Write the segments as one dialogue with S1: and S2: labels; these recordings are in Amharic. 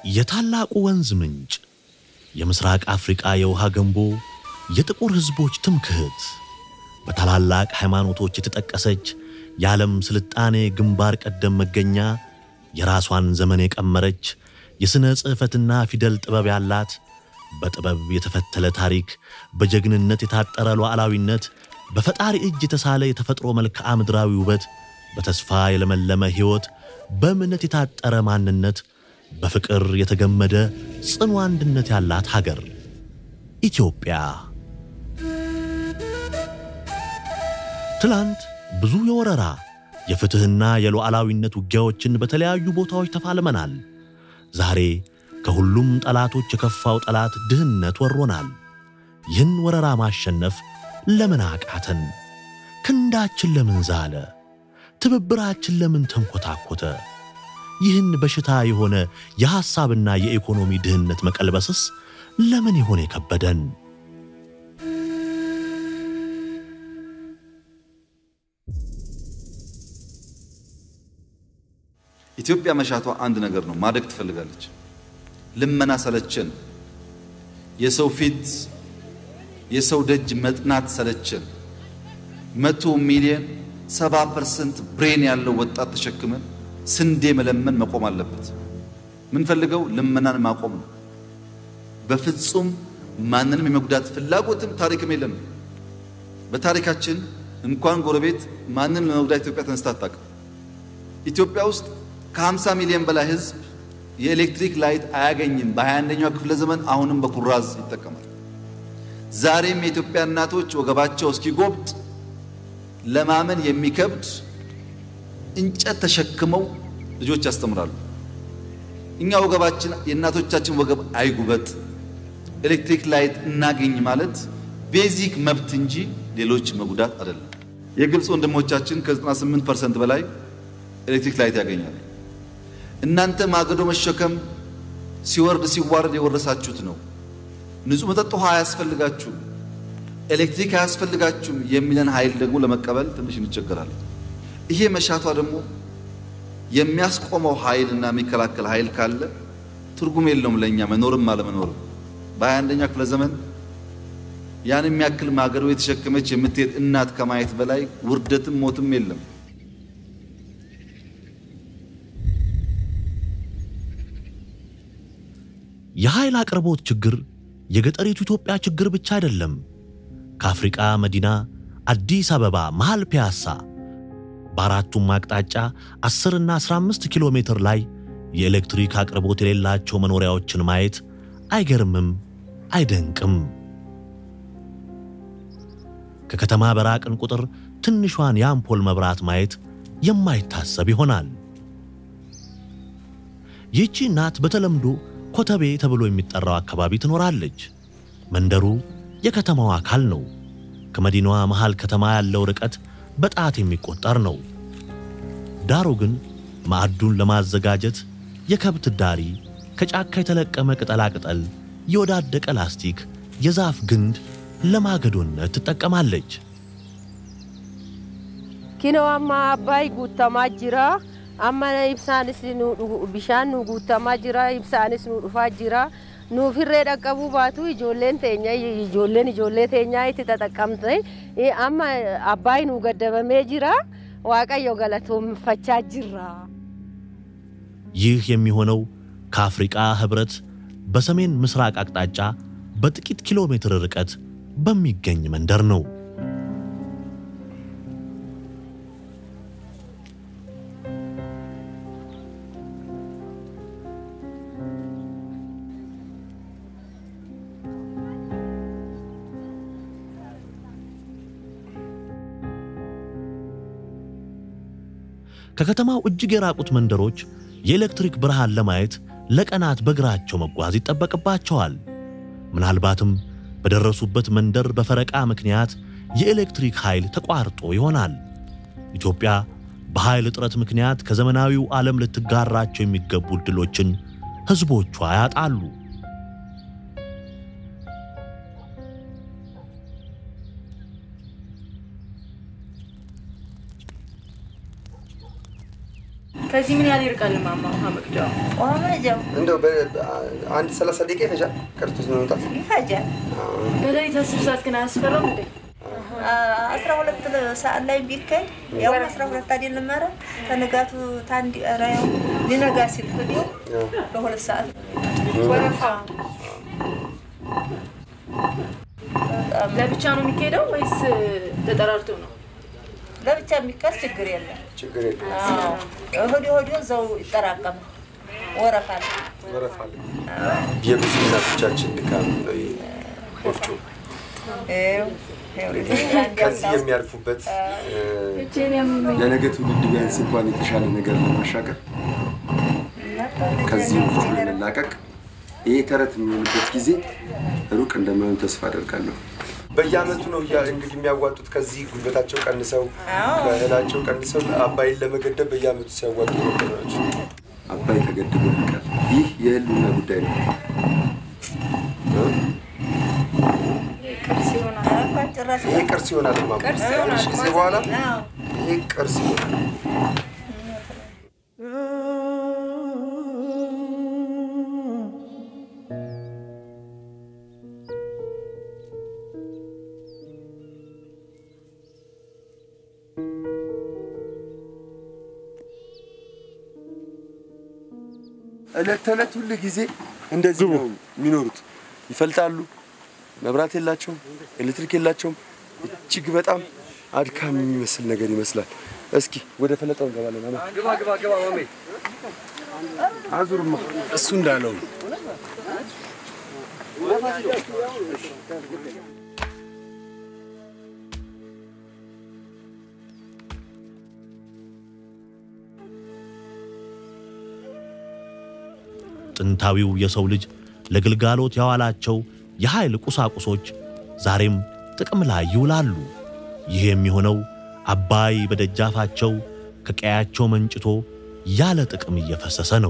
S1: የታላቁ ወንዝ ምንጭ የምስራቅ አፍሪካ የውሃ ገንቦ የጥቁር ህዝቦች ትምክህት በታላላቅ ሃይማኖቶች የተጠቀሰች የዓለም ስልጣኔ ግንባር ቀደም መገኛ የራሷን ዘመን የቀመረች የስነ ጽሕፈትና ፊደል ጥበብ ያላት በጥበብ የተፈተለ ታሪክ በጀግንነት የታጠረ ሉዓላዊነት በፈጣሪ እጅ የተሳለ የተፈጥሮ መልክዓ ምድራዊ ውበት በተስፋ የለመለመ ሕይወት በእምነት የታጠረ ማንነት በፍቅር የተገመደ ጽኑ አንድነት ያላት ሀገር ኢትዮጵያ ትላንት ብዙ የወረራ የፍትህና የሉዓላዊነት ውጊያዎችን በተለያዩ ቦታዎች ተፋልመናል ዛሬ ከሁሉም ጠላቶች የከፋው ጠላት ድህነት ወሮናል ይህን ወረራ ማሸነፍ ለምን አቃተን ክንዳችን ለምን ዛለ ትብብራችን ለምን ተንኮታኮተ ይህን በሽታ የሆነ የሐሳብና የኢኮኖሚ ድህነት መቀልበስስ ለምን ይሆን የከበደን
S2: ኢትዮጵያ መሻቷ አንድ ነገር ነው ማደግ ትፈልጋለች ልመና ሰለቸን የሰው ፊት የሰው ደጅ መጥናት ሰለቸን 100 ሚሊዮን 70% ብሬን ያለው ወጣት ተሸክመን ስንዴ መለመን መቆም አለበት ምን ፈልገው ልመናን ማቆም ነው በፍጹም ማንንም የመጉዳት ፍላጎትም ታሪክም የለም በታሪካችን እንኳን ጎረቤት ማንንም ለመጉዳት ኢትዮጵያ ተነስታ አታውቅም ኢትዮጵያ ውስጥ ከ50 ሚሊዮን በላይ ህዝብ የኤሌክትሪክ ላይት አያገኝም በ21ኛው ክፍለ ዘመን አሁንም በኩራዝ ይተከማል ዛሬም የኢትዮጵያ እናቶች ወገባቸው እስኪጎብጥ ለማመን የሚከብድ እንጨት ተሸክመው ልጆች ያስተምራሉ እኛ ወገባችን የእናቶቻችን ወገብ አይጉበጥ ኤሌክትሪክ ላይት እናገኝ ማለት ቤዚክ መብት እንጂ ሌሎች መጉዳት አይደለም የግብጽ ወንድሞቻችን ከ98% በላይ ኤሌክትሪክ ላይት ያገኛሉ እናንተ ማገዶ መሸከም ሲወርድ ሲዋረድ የወረሳችሁት ነው ንጹህ መጠጥ ውሃ ያስፈልጋችሁ ኤሌክትሪክ ያስፈልጋችሁ የሚለን ኃይል ደግሞ ለመቀበል ትንሽ እንቸገራለን ይሄ መሻቷ ደግሞ የሚያስቆመው ኃይልና የሚከላከል ኃይል ካለ ትርጉም የለውም ለኛ መኖርም አለመኖርም በ21ኛው ክፍለ ዘመን ያን የሚያክል ማገዶ የተሸከመች የምትሄድ እናት ከማየት በላይ ውርደትም ሞትም የለም
S1: የኃይል አቅርቦት ችግር የገጠሪቱ ኢትዮጵያ ችግር ብቻ አይደለም ከአፍሪካ መዲና አዲስ አበባ መሃል ፒያሳ በአራቱም አቅጣጫ 10 እና 15 ኪሎ ሜትር ላይ የኤሌክትሪክ አቅርቦት የሌላቸው መኖሪያዎችን ማየት አይገርምም አይደንቅም ከከተማ በራቅን ቁጥር ትንሿን የአምፖል መብራት ማየት የማይታሰብ ይሆናል ይህቺ እናት በተለምዶ ኮተቤ ተብሎ የሚጠራው አካባቢ ትኖራለች መንደሩ የከተማው አካል ነው ከመዲናዋ መሃል ከተማ ያለው ርቀት በጣት የሚቆጠር ነው ዳሩ ግን ማዕዱን ለማዘጋጀት የከብት ዳሪ ከጫካ የተለቀመ ቅጠላቅጠል የወዳደቀ ላስቲክ የዛፍ ግንድ ለማገዶነት ትጠቀማለች
S3: ኪኖዋማ አባይ ጉተማ ጅራ አማና ይብሳንስ ቢሻን ጉተማ ጅራ ይብሳንስ ዱፋ ጅራ ኑፍሬ ደቀቡ ባቱ ይጆሌን ቴኛ ይተጠቀምተ አማ አባይ ኑ ገደበሜ ጅራ ዋቀዮ ገለቶም ፈቻ ጅራ
S1: ይህ የሚሆነው ከአፍሪካ ህብረት በሰሜን ምስራቅ አቅጣጫ በጥቂት ኪሎ ሜትር ርቀት በሚገኝ መንደር ነው ከከተማው እጅግ የራቁት መንደሮች የኤሌክትሪክ ብርሃን ለማየት ለቀናት በእግራቸው መጓዝ ይጠበቅባቸዋል ምናልባትም በደረሱበት መንደር በፈረቃ ምክንያት የኤሌክትሪክ ኃይል ተቋርጦ ይሆናል ኢትዮጵያ በኃይል እጥረት ምክንያት ከዘመናዊው ዓለም ልትጋራቸው የሚገቡ ዕድሎችን ህዝቦቿ ያጣሉ
S4: ከዚህ ምን ያህል ይርቃል ማማ ውሃ መቅጃው?
S5: ውሃ መቅጃው
S6: እንደው በአንድ 30 ደቂቃ ይፈጃል። ከርቶስ ነው መጣት
S5: ይፈጃል።
S4: በሌሊት 10 ሰዓት ግን አያስፈራም እንዴ?
S5: 12 ሰዓት ላይ ቢከል ያው 12 አይደለም ማለት ተነጋቱ ታንዲ ራዩ ሊነጋ ሲል ወዲው በ2 ሰዓት ወረፋ
S4: ለብቻ ነው የሚሄደው ወይስ ተጠራርቶ ነው?
S5: ለብቻ የሚከል ችግር የለም። ሆዲ ዘው ይጠራቀም ወረፋል
S6: የብዙ እናቶቻችን ድካም ነው ወፍጮ ከዚህ የሚያርፉበት ለነገ ትውልድ ቢያንስ እንኳን የተሻለ ነገር ለማሻገር ከዚህ ወፍጮ ለመላቀቅ ይሄ ተረት የሚሆንበት ጊዜ ሩቅ እንደማይሆን ተስፋ አደርጋለሁ። በየአመቱ ነው እንግዲህ የሚያዋጡት ከዚህ ጉልበታቸው ቀንሰው ከእህላቸው ቀንሰው አባይን ለመገደብ በየአመቱ ሲያዋጡ ናቸው። አባይ ተገድቦ ይቀር። ይህ የህልውና ጉዳይ ነው። ይህ ቅርስ ይሆናል ማማ። ከዚህ በኋላ ይህ ቅርስ ይሆናል። እለት ሁሉ ጊዜ እንደዚህ ነው የሚኖሩት። ይፈልጣሉ። መብራት የላቸውም፣ ኤሌክትሪክ የላቸውም። እጅግ በጣም አድካሚ የሚመስል ነገር ይመስላል። እስኪ ወደ ፈለጣው እንገባለን። ግባ ማሜ። አዙርማ እሱ እንዳለው
S1: ጥንታዊው የሰው ልጅ ለግልጋሎት ያዋላቸው የኃይል ቁሳቁሶች ዛሬም ጥቅም ላይ ይውላሉ። ይህ የሚሆነው አባይ በደጃፋቸው ከቀያቸው መንጭቶ ያለ ጥቅም እየፈሰሰ ነው።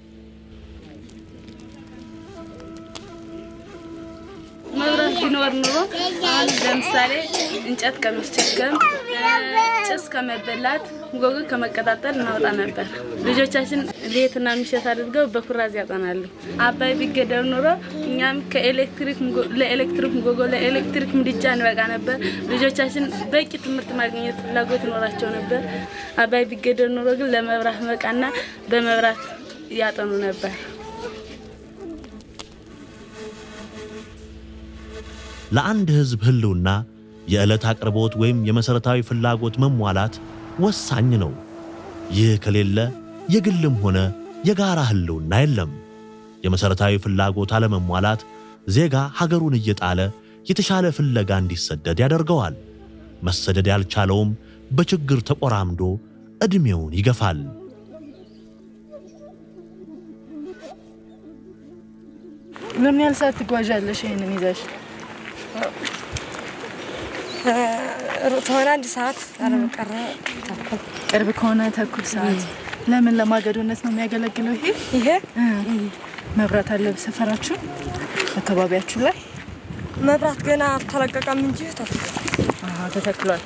S4: መብራት ቢኖር ኑሮ ለምሳሌ እንጨት ከመስቸገም ጭስ ከመበላት ጎጎ ከመቀጣጠል እናወጣ ነበር። ልጆቻችን ሌትና ምሽት አድርገው በኩራዝ ያጠናሉ። አባይ ቢገደብ ኑሮ እኛም ለኤሌክትሪክ ጎጎ ለኤሌክትሪክ ምድጃ እንበቃ ነበር። ልጆቻችን በቂ ትምህርት ማግኘት ፍላጎት ይኖራቸው ነበር። አባይ ቢገደብ ኑሮ ግን ለመብራት መቃና በመብራት ያጠኑ ነበር።
S1: ለአንድ ህዝብ ህልውና የዕለት አቅርቦት ወይም የመሰረታዊ ፍላጎት መሟላት ወሳኝ ነው። ይህ ከሌለ የግልም ሆነ የጋራ ህልውና የለም። የመሰረታዊ ፍላጎት አለመሟላት ዜጋ ሀገሩን እየጣለ የተሻለ ፍለጋ እንዲሰደድ ያደርገዋል። መሰደድ ያልቻለውም በችግር ተቆራምዶ እድሜውን ይገፋል።
S4: ለምን ያልሰዓት ትጓዣለሽ ይሄንን ይዘሽ?
S7: ሩታና አንድ ሰዓት አለመቀረ ተኩል
S4: ቅርብ ከሆነ ተኩል ሰዓት ለምን ለማገዶነት ነው የሚያገለግለው? ይሄ መብራት አለ በሰፈራችሁ አካባቢያችሁ ላይ?
S7: መብራት ገና ተለቀቀም እንጂ
S4: ተተክሏል።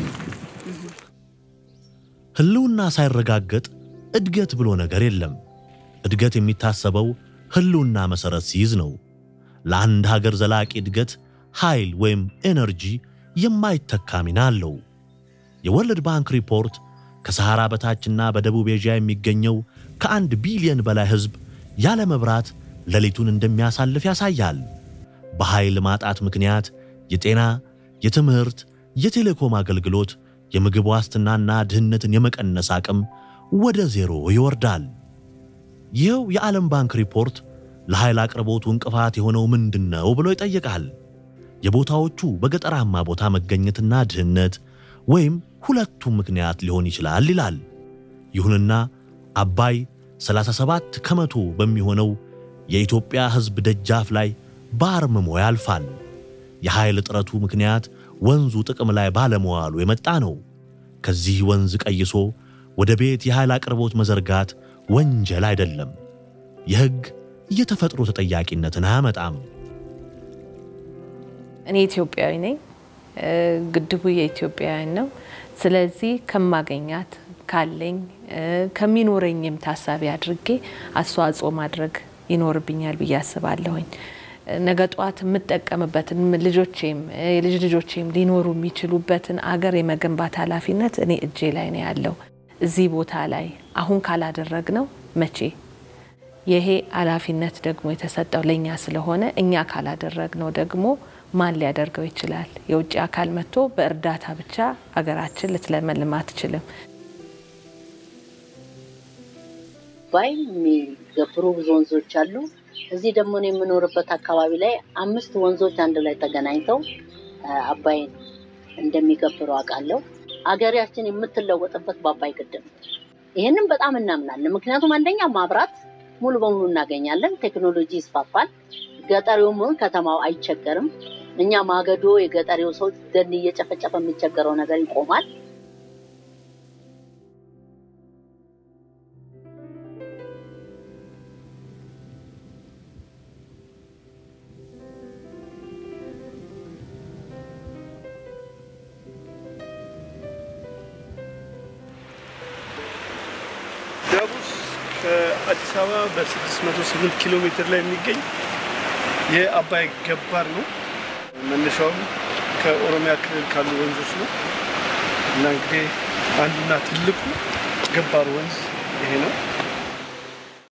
S1: ህልውና ሳይረጋገጥ እድገት ብሎ ነገር የለም። እድገት የሚታሰበው ህልውና መሰረት ሲይዝ ነው። ለአንድ ሀገር ዘላቂ እድገት ኃይል ወይም ኤነርጂ የማይተካ ሚና አለው። የወርልድ ባንክ ሪፖርት ከሰሃራ በታችና በደቡብ ኤዥያ የሚገኘው ከ1 ቢሊዮን በላይ ህዝብ ያለ መብራት ሌሊቱን እንደሚያሳልፍ ያሳያል። በኃይል ማጣት ምክንያት የጤና፣ የትምህርት፣ የቴሌኮም አገልግሎት፣ የምግብ ዋስትናና ድህነትን የመቀነስ አቅም ወደ ዜሮ ይወርዳል። ይኸው የዓለም ባንክ ሪፖርት ለኃይል አቅርቦቱ እንቅፋት የሆነው ምንድነው ብሎ ይጠይቃል። የቦታዎቹ በገጠራማ ቦታ መገኘትና ድህነት ወይም ሁለቱም ምክንያት ሊሆን ይችላል ይላል። ይሁንና አባይ 37 ከመቶ በሚሆነው የኢትዮጵያ ህዝብ ደጃፍ ላይ ባርምሞ ያልፋል። የኃይል እጥረቱ ምክንያት ወንዙ ጥቅም ላይ ባለመዋሉ የመጣ ነው። ከዚህ ወንዝ ቀይሶ ወደ ቤት የኃይል አቅርቦት መዘርጋት ወንጀል አይደለም። የህግ የተፈጥሮ ተጠያቂነትን አያመጣም።
S8: እኔ ኢትዮጵያዊ ነኝ። ግድቡ የኢትዮጵያውያን ነው። ስለዚህ ከማገኛት ካለኝ ከሚኖረኝም ታሳቢ አድርጌ አስተዋጽኦ ማድረግ ይኖርብኛል ብዬ አስባለሁኝ ነገ ጧት የምጠቀምበትን ልጆቼም ሊኖሩ የሚችሉበትን አገር የመገንባት ኃላፊነት እኔ እጄ ላይ ነው ያለው እዚህ ቦታ ላይ አሁን ካላደረግነው መቼ ይሄ ኃላፊነት ደግሞ የተሰጠው ለኛ ስለሆነ እኛ ካላደረግነው ደግሞ ማን ሊያደርገው ይችላል የውጭ አካል መጥቶ በእርዳታ ብቻ አገራችን ልትለመልም አትችልም
S9: ባይ የፕሮ ወንዞች አሉ እዚህ ደግሞ ነው የምኖርበት አካባቢ ላይ 5 ወንዞች አንድ ላይ ተገናኝተው አባይን እንደሚገብሩ አቃለው አገሪያችን የምትለወጥበት በአባይ ግድብ ይሄንን በጣም እናምናለን ምክንያቱም አንደኛ ማብራት ሙሉ በሙሉ እናገኛለን ቴክኖሎጂ ይስፋፋል ገጠሪውም ከተማው አይቸገርም እኛ ማገዶ የገጠሪው ሰው ደን እየጨፈጨፈ የሚቸገረው ነገር ይቆማል
S10: አዲስ አበባ በ608 ኪሎ ሜትር ላይ የሚገኝ የአባይ ገባር ነው መነሻው ከኦሮሚያ ክልል ካሉ ወንዞች ነው እና እንግዲህ አንዱና ትልቁ ገባር ወንዝ ይሄ ነው